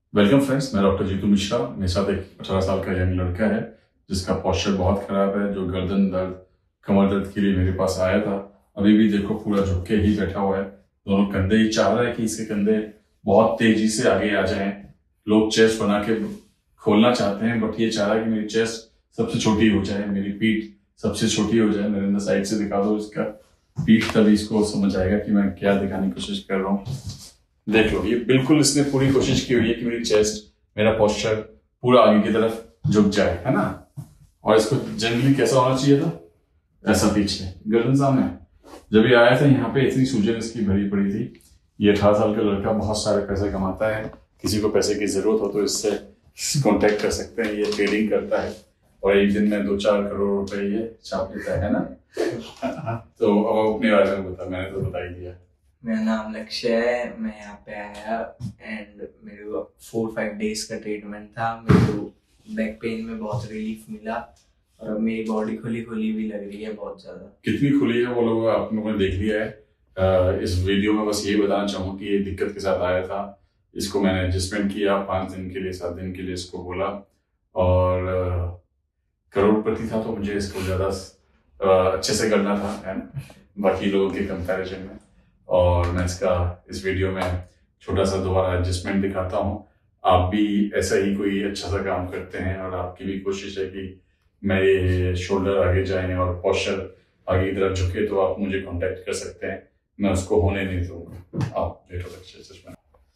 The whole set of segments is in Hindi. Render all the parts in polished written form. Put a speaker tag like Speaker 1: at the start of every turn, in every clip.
Speaker 1: वेलकम फ्रेंड्स, मैं डॉक्टर जीतू मिश्रा। मेरे साथ एक 18 साल का यंग लड़का है जिसका पोस्चर बहुत खराब है, जो गर्दन दर्द, कमर दर्द के लिए मेरे पास आया था। अभी भी देखो पूरा झुक के ही बैठा हुआ है। दोनों कंधे ही चाह रहा है कि इसके कंधे बहुत तेजी से आगे आ जाएं। लोग चेस्ट बना के खोलना चाहते हैं, बट ये चाह रहा है कि मेरी चेस्ट सबसे छोटी हो जाए, मेरी पीठ सबसे छोटी हो जाए। मेरे अंदर साइड से दिखा दो इसका पीठ, तभी इसको समझ आएगा कि मैं क्या दिखाने की कोशिश कर रहा हूँ। देख लो, ये बिल्कुल इसने पूरी कोशिश की हुई है कि मेरी चेस्ट, मेरा पोस्चर पूरा आगे की तरफ झुक जाए, है ना। और इसको जनरली कैसा होना चाहिए था, ऐसा पीछे, गर्दन सामने। जब ये आया था यहाँ पे इतनी सूजन इसकी भरी पड़ी थी। ये 18 साल का लड़का बहुत सारे पैसे कमाता है। किसी को पैसे की जरूरत हो तो इससे कांटेक्ट कर सकते हैं। ये ट्रेडिंग करता है और एक दिन में 2-4 करोड़ रुपए ये छाप लेता है ना। तो अब अपने बारे में बता, मैंने तो बता ही दिया।
Speaker 2: मेरा नाम लक्ष्य है। मैं यहाँ पे आया एंड मेरे को 4-5 डेज का ट्रीटमेंट था। मेरे को बैक पेन में बहुत रिलीफ मिला और अब मेरी बॉडी खुली खुली भी लग रही है बहुत ज्यादा।
Speaker 1: कितनी खुली है वो लोग आप लोगों ने देख लिया है। इस वीडियो में बस ये बताना चाहूँगा कि ये दिक्कत के साथ आया था। इसको मैंने एडजस्टमेंट किया 5 दिन के लिए, 7 दिन के लिए इसको बोला, और करोड़पति था तो मुझे इसको ज़्यादा अच्छे से करना था बाकी लोगों के कंपैरिजन में। और मैं इसका इस वीडियो में छोटा सा दोबारा एडजस्टमेंट दिखाता हूँ। आप भी ऐसा ही कोई अच्छा सा काम करते हैं और आपकी भी कोशिश है कि मेरे शोल्डर आगे जाएं और पोस्चर आगे की तरफ झुके, तो आप मुझे कांटेक्ट कर सकते हैं। मैं उसको होने नहीं दूंगा। आप लेटो अच्छे से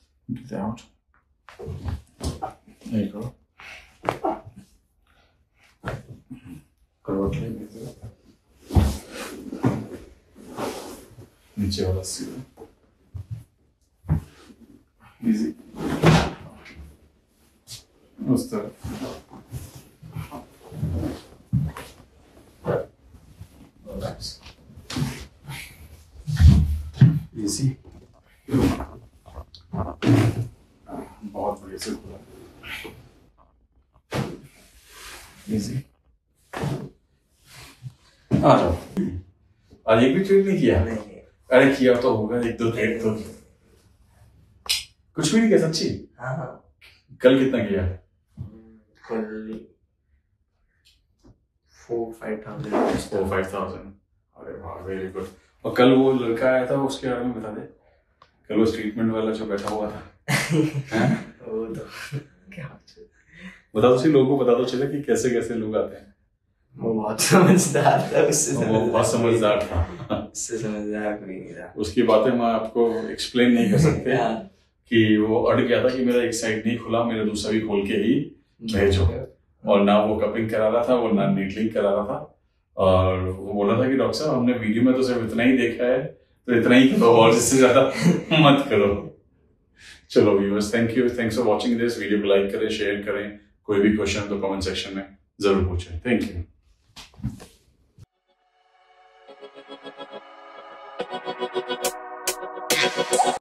Speaker 1: नीचे वाला सीधा इजी उस तरह। इजी, बहुत बढ़िया से खुला। इजी, आ जाओ। आज एक भी ट्रीट नहीं किया?
Speaker 2: नहीं।
Speaker 1: अरे किया तो होगा, एक दो ट्रीट तो। कुछ भी नहीं किया सच्ची?
Speaker 2: हाँ।
Speaker 1: कल कितना किया?
Speaker 2: कल 4-5,000।
Speaker 1: 4-5,000। अरे वाह, वेरी गुड। और कल वो लड़का आया था, उसके बारे में बता दे। कल वो ट्रीटमेंट वाला जो बैठा हुआ था
Speaker 2: वो तो क्या
Speaker 1: बता दो, लोगों को बता दो चले कि कैसे कैसे लोग आते हैं।
Speaker 2: वो बहुत समझदार था।
Speaker 1: वो बहुत समझदार था।
Speaker 2: उससे समझदार कोई नहीं था।
Speaker 1: उसकी बातें मैं आपको एक्सप्लेन नहीं कर सकते कि वो अड़ गया था कि मेरा एक साइड नहीं खुला, मेरा दूसरा भी खोल के ही भेजो। और ना वो कपिंग करा रहा था, वो ना नीडलिंग करा रहा था। और वो बोला था कि डॉक्टर साहब, हमने वीडियो में तो सिर्फ इतना ही देखा है, तो इतना ही करो और इससे ज्यादा मत करो। चलो viewers, thanks for watching this video. को लाइक करें, शेयर करें। कोई भी क्वेश्चन तो कमेंट सेक्शन में जरूर पूछें। Thank you.